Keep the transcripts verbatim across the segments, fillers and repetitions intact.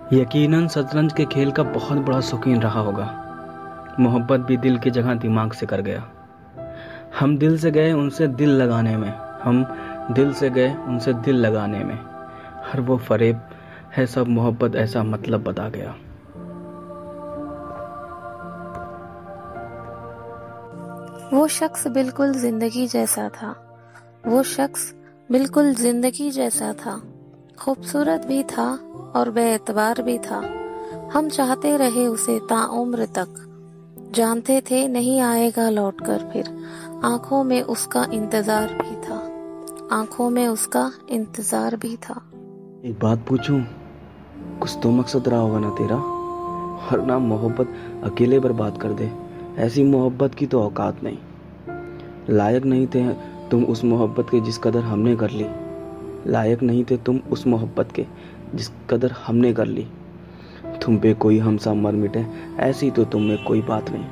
यकीनन शतरंज के खेल का बहुत बड़ा शौकीन रहा होगा। मोहब्बत भी दिल की जगह दिमाग से कर गया। हम दिल से गए उनसे दिल लगाने में हम दिल से गए उनसे दिल लगाने में हर वो फरेब है सब मोहब्बत ऐसा मतलब बता गया। वो शख्स बिल्कुल जिंदगी जैसा था वो शख्स बिल्कुल जिंदगी जैसा था खूबसूरत भी था और बेएतबार भी था। हम चाहते रहे उसे ताउम्र तक, जानते थे नहीं आएगा लौटकर फिर। आंखों में उसका इंतजार भी था आंखों में उसका इंतजार भी था। एक बात पूछूं, कुछ तो मकसद रहा होगा ना तेरा। हर नाम मोहब्बत अकेले बर्बाद कर दे, ऐसी मोहब्बत की तो औकात नहीं। लायक नहीं थे तुम उस मोहब्बत के जिस कदर हमने कर ली लायक नहीं थे तुम उस मोहब्बत के जिस कदर हमने कर ली। तुम पे कोई हमसा मर मिटे, ऐसी तो तुम में कोई बात नहीं।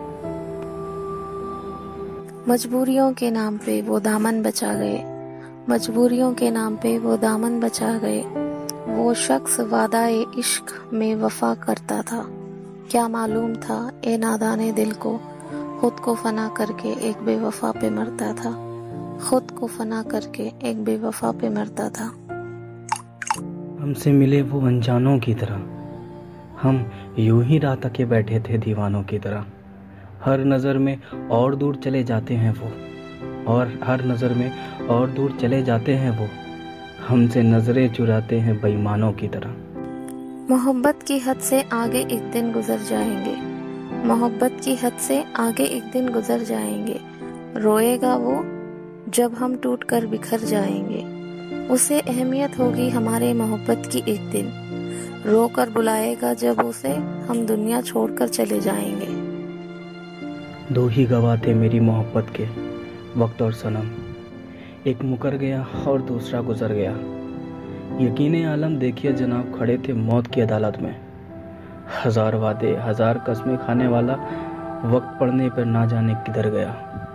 मजबूरियों के नाम पे वो दामन बचा गए मजबूरियों के नाम पे वो दामन बचा गए। वो शख्स वादाए इश्क में वफा करता था। क्या मालूम था ए नादाने दिल को, खुद को फना करके एक बेवफा पे मरता था खुद को फना करके एक बेवफा पे मरता था। हमसे मिले वो अनजानों की तरह, हम यूं ही राह तके बैठे थे दीवानों की तरह। हर नज़र में और दूर चले जाते हैं वो और हर नज़र में और दूर चले जाते हैं वो हमसे नजरें चुराते हैं बेईमानों की तरह। मोहब्बत की हद से आगे एक दिन गुजर जाएंगे मोहब्बत की हद से आगे एक दिन गुजर जाएंगे। रोएगा वो जब हम टूट कर बिखर जाएंगे। उसे अहमियत होगी हमारे मोहब्बत की एक दिन। रो कर बुलाएगा जब उसे हम दुनिया छोड़कर चले जाएंगे। दो ही गवाह थे मेरी मोहब्बत के, वक्त और सनम। एक मुकर गया और दूसरा गुजर गया। यकीन आलम देखिए जनाब, खड़े थे मौत की अदालत में। हजार वादे हजार कस्में खाने वाला वक्त पड़ने पर ना जाने किधर गया।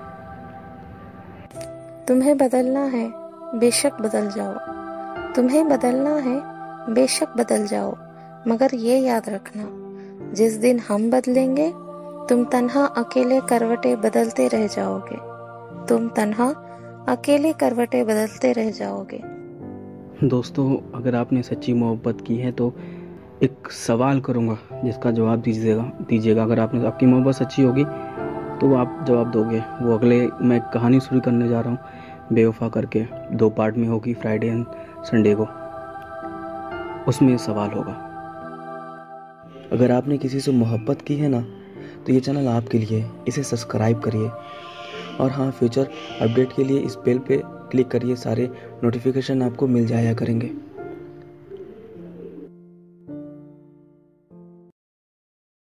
तुम्हें बदलना है बेशक बदल जाओ तुम्हें बदलना है बेशक बदल जाओ मगर ये याद रखना, जिस दिन हम बदलेंगे तुम तन्हा अकेले करवटें बदलते रह जाओगे तुम तन्हा अकेले करवटें बदलते रह जाओगे। दोस्तों, अगर आपने सच्ची मोहब्बत की है तो एक सवाल करूंगा जिसका जवाब दीजिएगा दीजिएगा अगर आपने आपकी मोहब्बत सच्ची होगी तो आप जवाब दोगे। वो अगले मैं कहानी शुरू करने जा रहा हूँ बेवफा करके, दो पार्ट में होगी, फ्राइडे एंड संडे को। उसमें सवाल होगा, अगर आपने किसी से मोहब्बत की है ना तो ये चैनल आपके लिए, इसे सब्सक्राइब करिए। और हाँ, फ्यूचर अपडेट के लिए इस बेल पे क्लिक करिए, सारे नोटिफिकेशन आपको मिल जाया करेंगे।